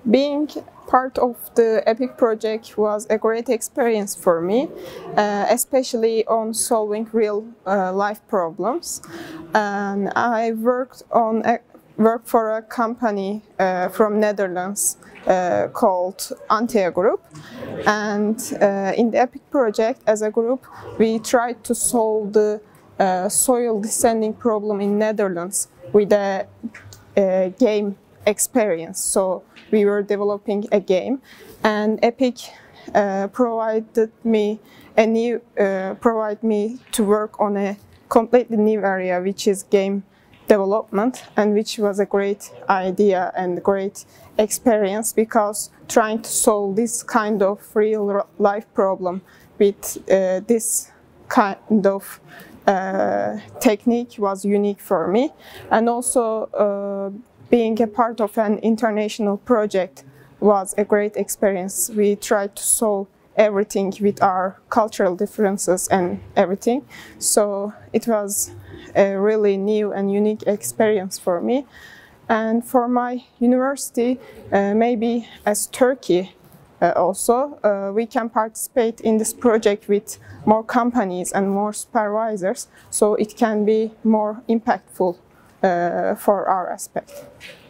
Being part of the EPIC project was a great experience for me, especially on solving real life problems. And I worked for a company from Netherlands called Antea Group, and in the EPIC project as a group we tried to solve the soil descending problem in Netherlands with a game experience. So we were developing a game, and EPIC provided me to work on a completely new area, which is game development, and which was a great idea and great experience, because trying to solve this kind of real life problem with this kind of technique was unique for me. And also being a part of an international project was a great experience. We tried to solve everything with our cultural differences and everything. So it was a really new and unique experience for me. And for my university, maybe as Turkey also, we can participate in this project with more companies and more supervisors, so it can be more impactful for our aspect.